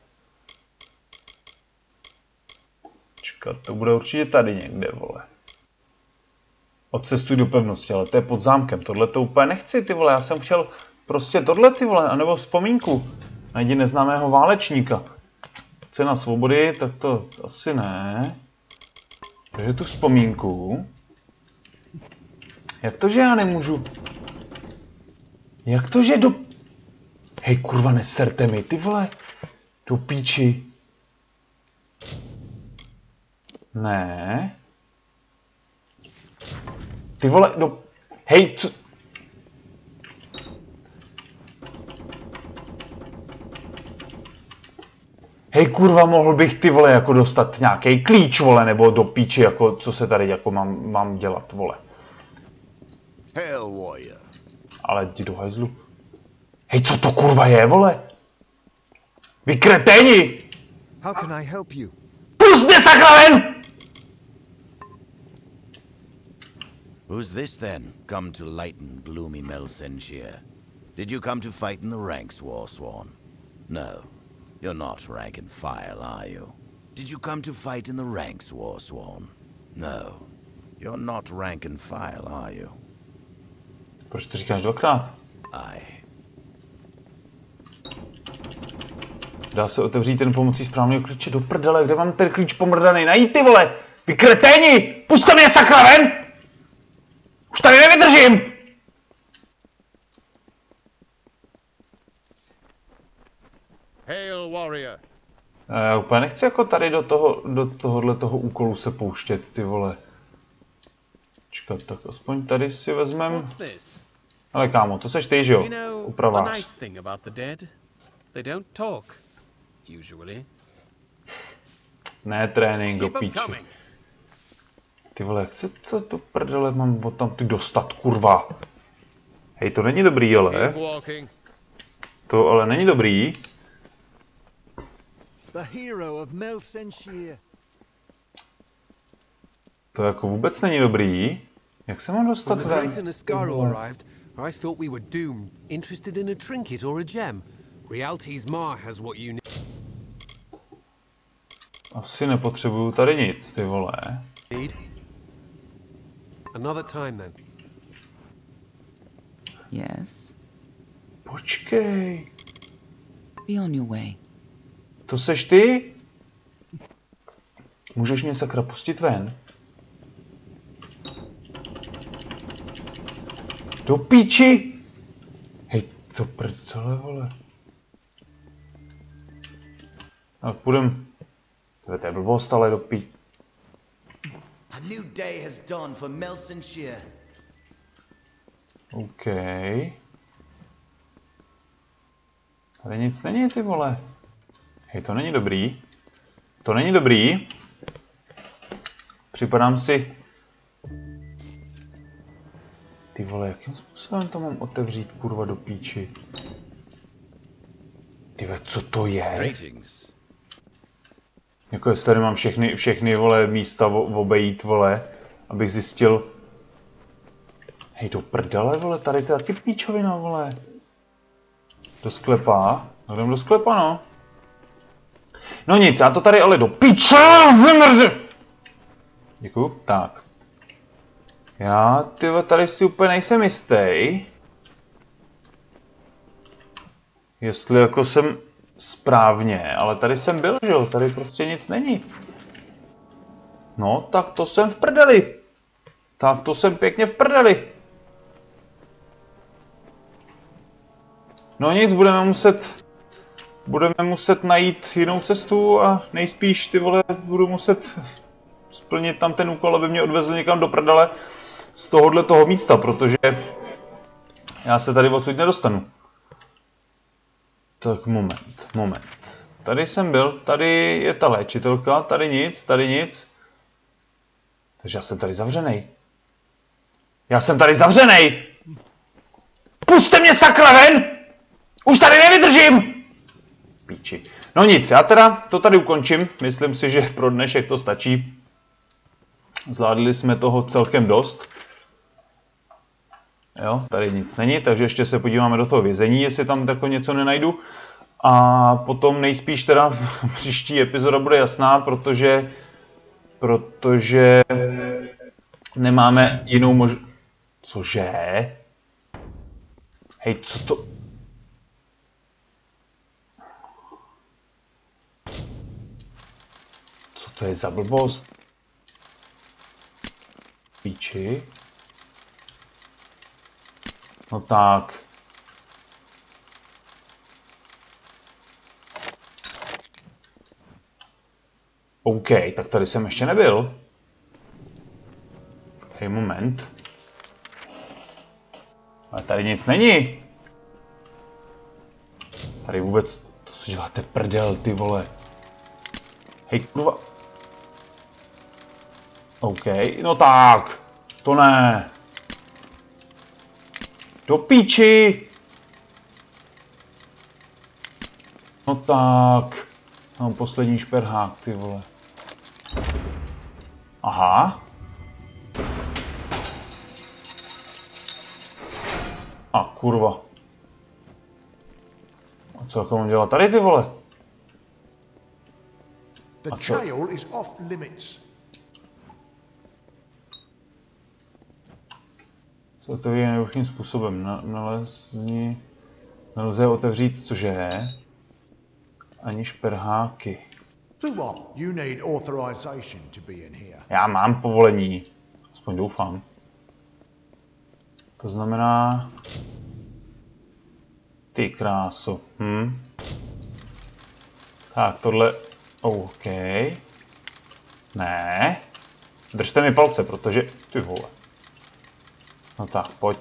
Čekat, to bude určitě tady někde, vole. Odcestuj do pevnosti, ale to je pod zámkem. Tohle to úplně nechci, ty vole. Já jsem chtěl prostě tohle, ty vole, anebo vzpomínku. Najdi neznámého válečníka. Cena svobody, tak to asi ne. Takže tu vzpomínku. Jak to, že já nemůžu? Jak to, že do... Hej, kurva, neserte mi, ty vole. Do píči. Ne. Ty vole, do... Hej, co... Hej, kurva, mohl bych, ty vole, jako dostat nějaký klíč, vole, nebo do píči, jako, co se tady, jako mám dělat, vole. Hail, warrior. Ale jdi do hajzlu. Hej, co to kurva je, vole? Vy kreténi! How can I help you? Pust mě, sakra, ven! Who's this then, come to lighten gloomy Melsenshire? Did you come to fight in the ranks, Warsworn? No, you're not rank and file, are you? Did you come to fight in the ranks, Warsworn? No, you're not rank and file, are you? Proč to říkáš dvakrát? Dá se otevřít ten pomocí správného klíče do prdele, kde mám ten klíč pomrdaný? Najít, ty vole! Vy kreténi! Pusťte mě, sakra, ven! Už tady nevydržím! Hail, warrior. Já úplně nechci jako tady do tohoto úkolu se pouštět, ty vole. Čekat, tak aspoň tady si vezmem. Ale kámo, to seš ty, že jo? Upravář. Ne, trénink, do píči. Ty vole, jak se to prdele mám od tam ty dostat, kurva? Hej, to není dobrý, ale. To ale není dobrý. To jako vůbec není dobrý. Jak se mám dostat ven? I thought we were doomed, interested in a trinket or a gem. Rialti's Ma has what you need. Asi nepotřebuju tady nic, ty vole. Another time then. Yes. Počkej. Be on your way. To seš ty? Můžeš mě sakra pustit ven? Do píči! Hej, to prdele, vole. Tak půjdem. To je blbost, ale do pí. A new day has dawned for Melsenshire. OK. Tady nic není, ty vole. Hej, to není dobrý. To není dobrý. Připadám si... Ty vole, jakým způsobem to mám otevřít, kurva, do píči? Ty ve, co to je? Jako jestli tady mám všechny vole, místa obejít, vole, abych zjistil... Hej, do prdele, vole, tady to je taky píčovina, vole. Do sklepa? Jdem do sklepa, no. No nic, já to tady ale do píče, vymrzi! Děkuju, tak. Já, tyhle, tady si úplně nejsem jistý. Jestli jako jsem správně, ale tady jsem byl, že jo, tady prostě nic není. No, tak to jsem v prdeli. Tak to jsem pěkně v prdeli. No nic, budeme muset najít jinou cestu a nejspíš, ty vole, budu muset splnit tam ten úkol, aby mě odvezl někam do prdele z toho místa, protože já se tady odsud nedostanu. Tak moment. Tady jsem byl, tady je ta léčitelka, tady nic. Takže já jsem tady zavřenej. Pusťte mě, sakra, ven! Už tady nevydržím! Píči. No nic, já teda to tady ukončím. Myslím si, že pro dnešek to stačí. Zvládli jsme toho celkem dost. Jo, tady nic není, takže ještě se podíváme do toho vězení, jestli tam tako něco nenajdu. A potom nejspíš teda příští epizoda bude jasná, protože nemáme jinou možnost. Cože? Hej, co to? Co to je za blbost? Píči? No tak. OK, tak tady jsem ještě nebyl. Hej, moment. Ale tady nic není. Tady vůbec, to si děláte prdel, ty vole. Hej, kurva. OK, no tak. To ne. Do píči. No tak. Mám poslední šperhák, ty vole. Aha. A kurva. A co jako mám dělat tady, ty vole? The trail is off limits. Co otevří nevyuchým způsobem. Nelze otevřít, cože? Ani šperháky. Já mám povolení. Aspoň doufám. To znamená... Ty kráso. Tak, tohle... OK. Ne. Držte mi palce, protože... Ty vole. No tak, pojď.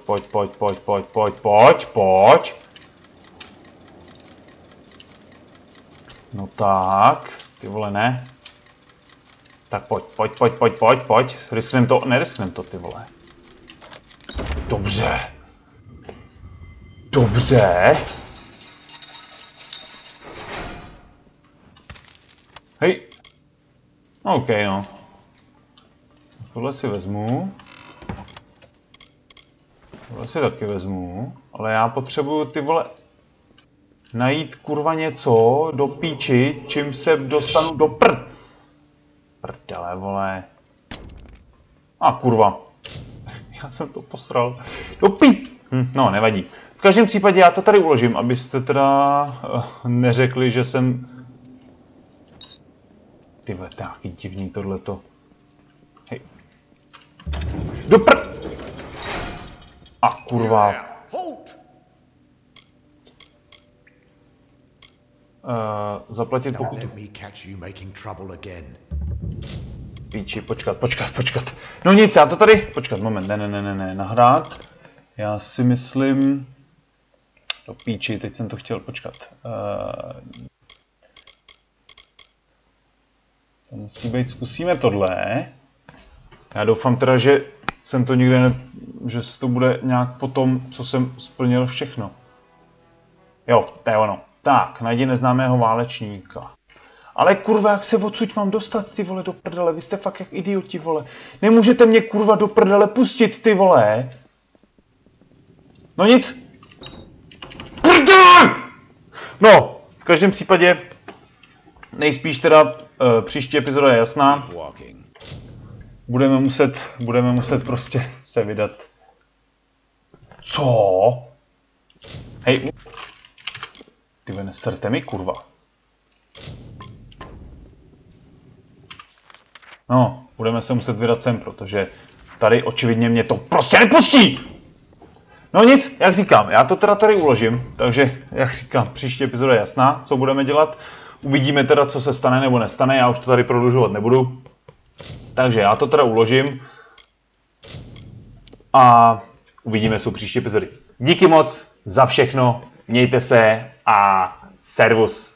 No tak, ty vole, ne. Tak pojď. Risknem to, nerisknem to, ty vole. Dobře. Hej. OK, no. Tohle si vezmu. Tohle si taky vezmu. Ale já potřebuju, ty vole, najít kurva něco do píči, čím se dostanu do prdele, vole. A kurva. Já jsem to posral. Do no, nevadí. V každém případě já to tady uložím, abyste teda neřekli, že jsem... Ty vole, taky divný tohleto. Hej. Do A kurva. Zaplatit pokutu. Píči, počkat. No nic, já to tady... Počkat, moment, ne, nahrát. Já si myslím... Do píči, teď jsem to chtěl, počkat. To musí být, zkusíme tohle. Já doufám teda, že jsem to nikde že se to bude nějak potom, co jsem splnil všechno. Jo, to je ono. Tak, najdi neznámého válečníka. Ale kurva, jak se odsud mám dostat, ty vole, do prdele? Vy jste fakt jak idioti, vole. Nemůžete mě kurva do prdele pustit, ty vole. No nic. Prdele! No, v každém případě nejspíš teda příští epizoda je jasná. Budeme muset prostě se vydat. Co? Hej. Ty vole, neserte mi, kurva. No, budeme se muset vydat sem, protože tady očividně mě to prostě nepustí! No nic, jak říkám, já to teda tady uložím, takže, jak říkám, příští epizoda je jasná, co budeme dělat. Uvidíme teda, co se stane nebo nestane, já už to tady prodlužovat nebudu. Takže já to teda uložím. A uvidíme se u příští epizody. Díky moc za všechno, mějte se a servus.